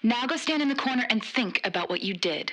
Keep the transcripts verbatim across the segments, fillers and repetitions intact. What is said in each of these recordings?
Now go stand in the corner and think about what you did.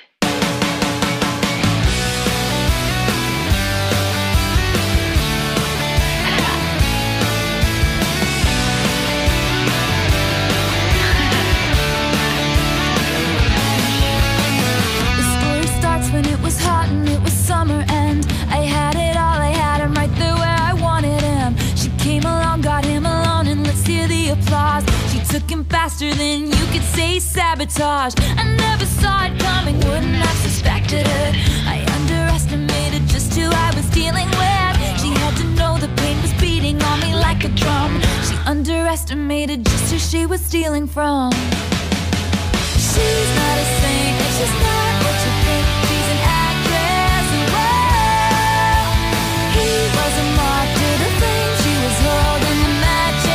Took him faster than you could say sabotage. I never saw it coming, wouldn't have suspected it. I underestimated just who I was dealing with. She had to know the pain was beating on me like a drum. She underestimated just who she was stealing from. She's not a saint, and she's not what you think. She's an actress, and well, he was a moth to the flame she was holding the matches.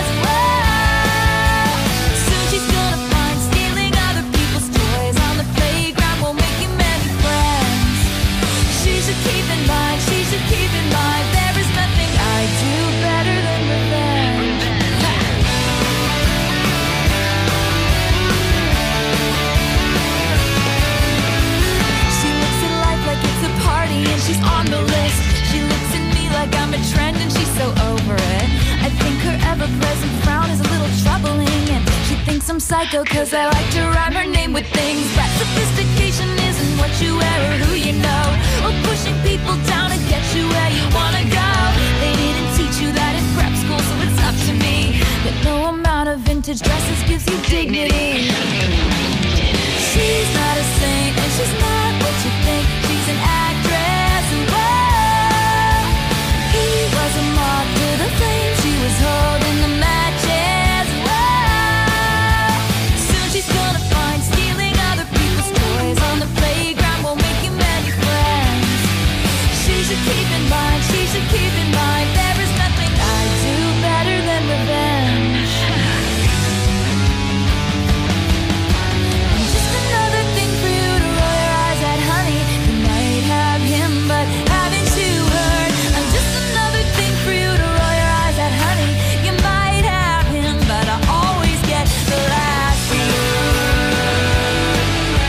She's on the list. She looks at me like I'm a trend and she's so over it. I think her ever-present frown is a little troubling, and she thinks I'm psycho cause I like to rhyme her name with things. But sophistication isn't what you wear or who you know, or pushing people down to get you where you wanna go. They didn't teach you that in prep school, so it's up to me. But no amount of vintage dresses gives you dignity. She's not a saint and she's not what you think. She's an actress. Holding the matches, whoa. Soon she's gonna find stealing other people's toys on the playground won't make you many friends. She should keep in mind, she should keep in mind, there is nothing I do better than revenge. And just another thing for you to roll your eyes at, honey. You might have him, but haven't you heard? I'm just another thing for you to roll your eyes at, honey. You might have him, but I always get the last word.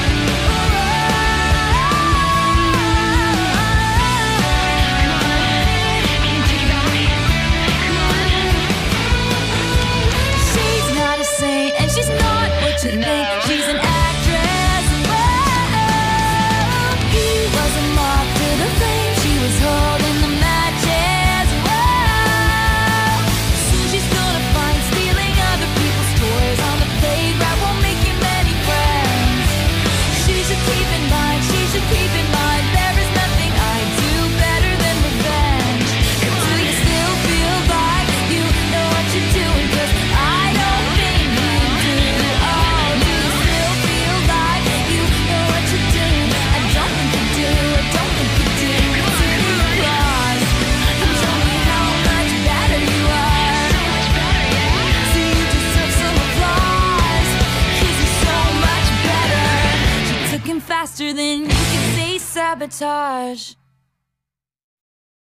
She's not a saint, and she's not what you think. She's an actress. Whoa. He was a moth to the flame she was holding the matches. Whoa. Soon she's gonna find stealing other people's toys on the playground won't make you many friends. She should keep in mind, she should keep in mind, there is nothing I do better than revenge. But do you still feel like you know what you're doing? Cause I don't think you do. Oh, do you still feel like you know what you're doing? I don't think you do, I don't think you do. Consider applause and show me how much better you are. See, you deserve some applause, cause you're so much better. She took him faster than you could say sabotage.